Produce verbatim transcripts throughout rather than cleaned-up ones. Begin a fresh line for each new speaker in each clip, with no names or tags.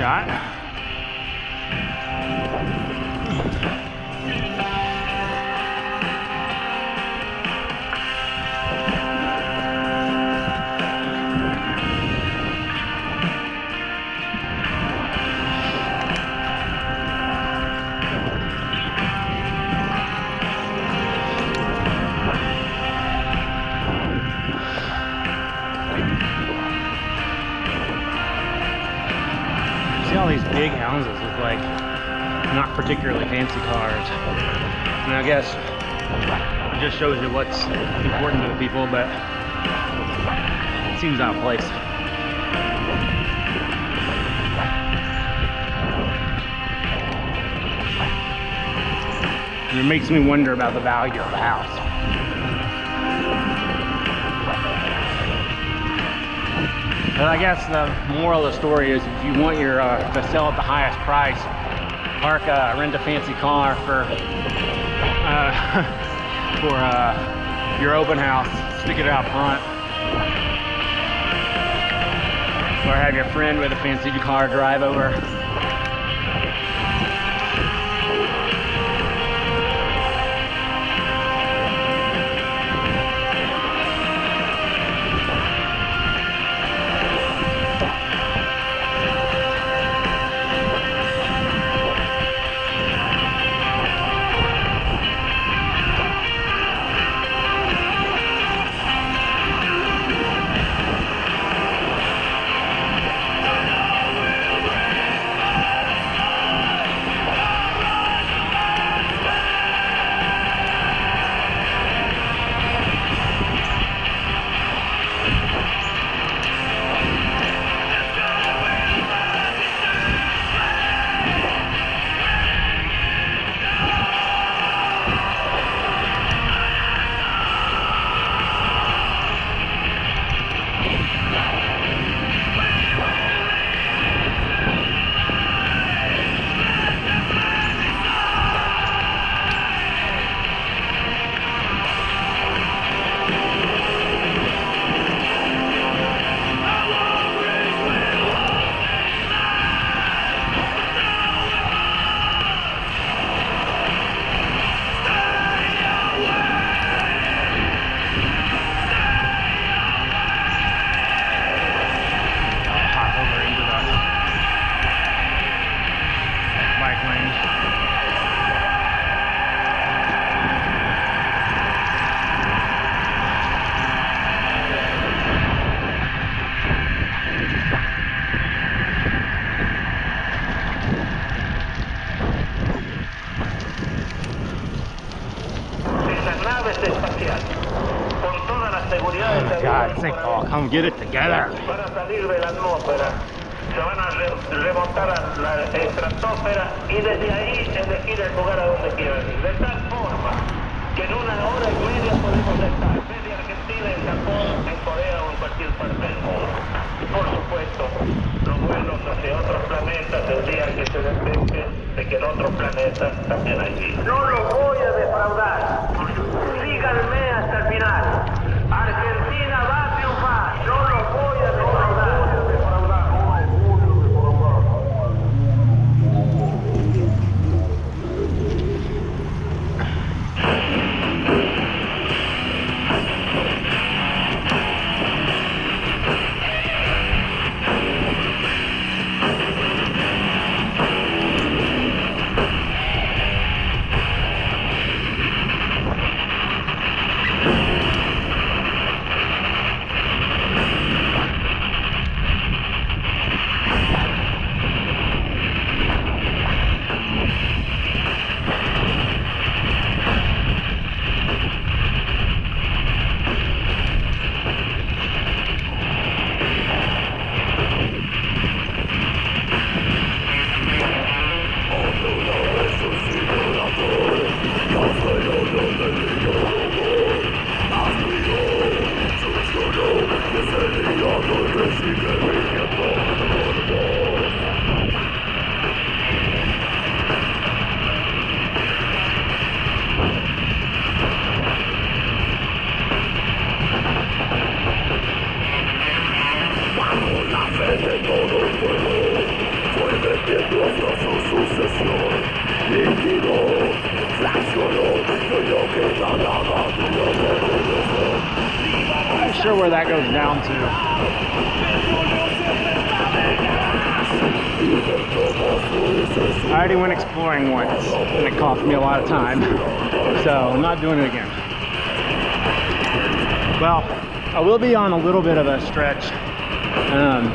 shot. All these big houses with like not particularly fancy cars, and I guess it just shows you what's important to the people, but it seems out of place. And it makes me wonder about the value of the house. But I guess the moral of the story is if you want your uh, to sell at the highest price, park uh, rent a fancy car for uh, for uh, your open house, stick it out front, or have your friend with a fancy car drive over. Oh God, say, oh, come get it together.
Para salir de la atmósfera, se van a remontar a la estratosfera y desde ahí elegir el lugar a donde quieran ir. De tal forma que en una hora y media podemos estar desde Argentina, en Japón, en Corea o en cualquier parte del mundo. Y por supuesto, los vuelos hacia otros planetas el día que se detecte de que en otros planetas también hay vida. No los voy a defraudar. Síganme hasta el final. Argentina va a triunfar. No los voy a defraudar.
Not sure where that goes down to. I already went exploring once, and it cost me a lot of time, so I'm not doing it again. Well, I will be on a little bit of a stretch. Um,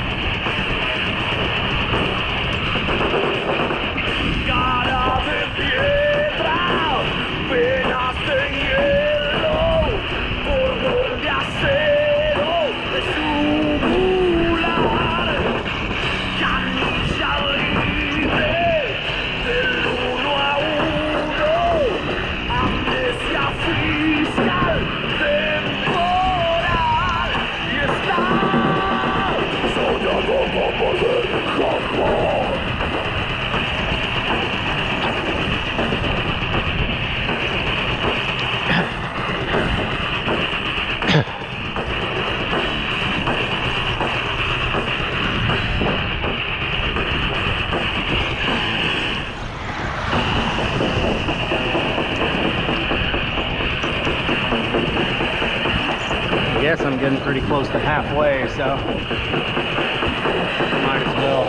I guess I'm getting pretty close to halfway, so might as well.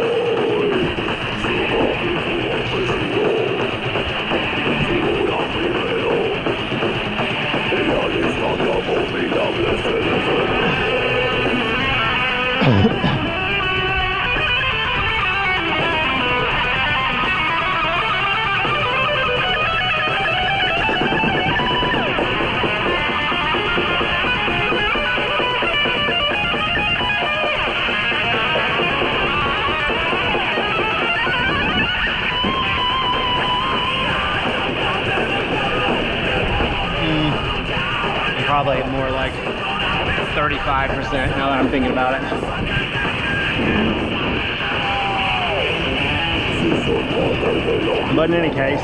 Probably more like thirty-five percent now that I'm thinking about it. But in any case,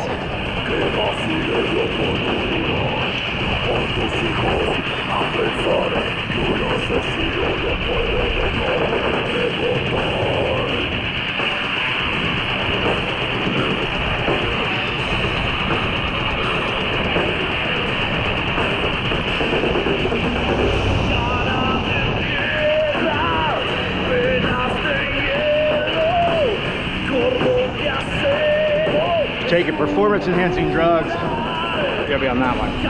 taking performance enhancing drugs, you gotta be on that one.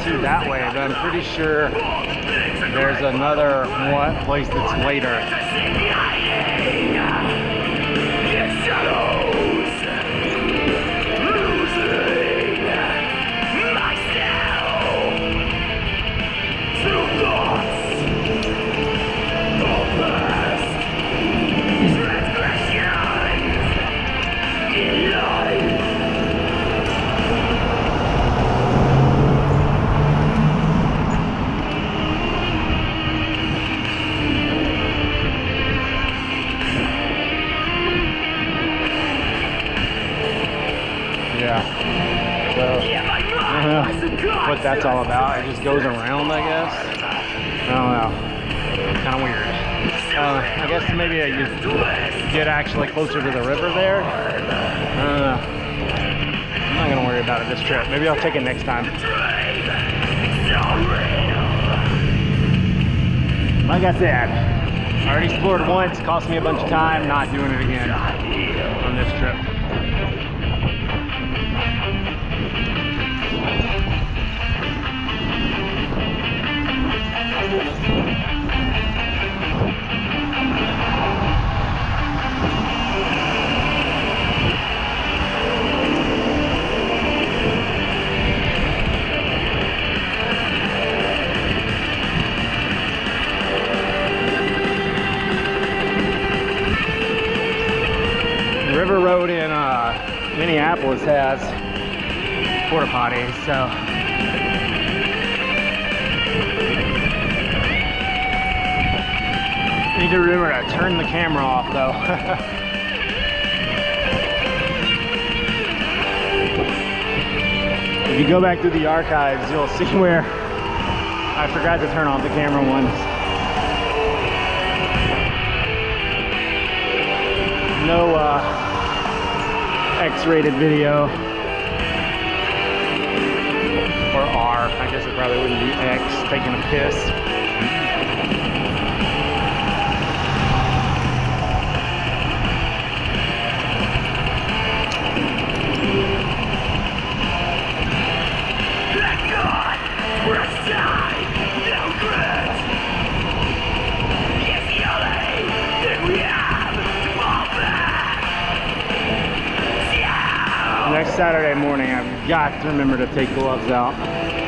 shoot that way, but I'm pretty sure there's another one place that's later. Yeah, so I don't know what that's all about. It just goes around, I guess. I don't know. Kind of weird. Uh, I guess maybe I just get actually closer to the river there. I don't know. I'm not gonna worry about it this trip. Maybe I'll take it next time. Like I said, I already explored once. Cost me a bunch of time. Not doing it again on this trip. River Road in uh, Minneapolis has porta potties, so need to remember to turn the camera off though. If you go back through the archives, you'll see where I forgot to turn off the camera once. No uh, X-rated video, or R, I guess it probably wouldn't be X, taking a piss.
Let God, we're aside, no regret. Yes, Yole, then we have to fall back.
Next Saturday morning, I've got to remember to take gloves out.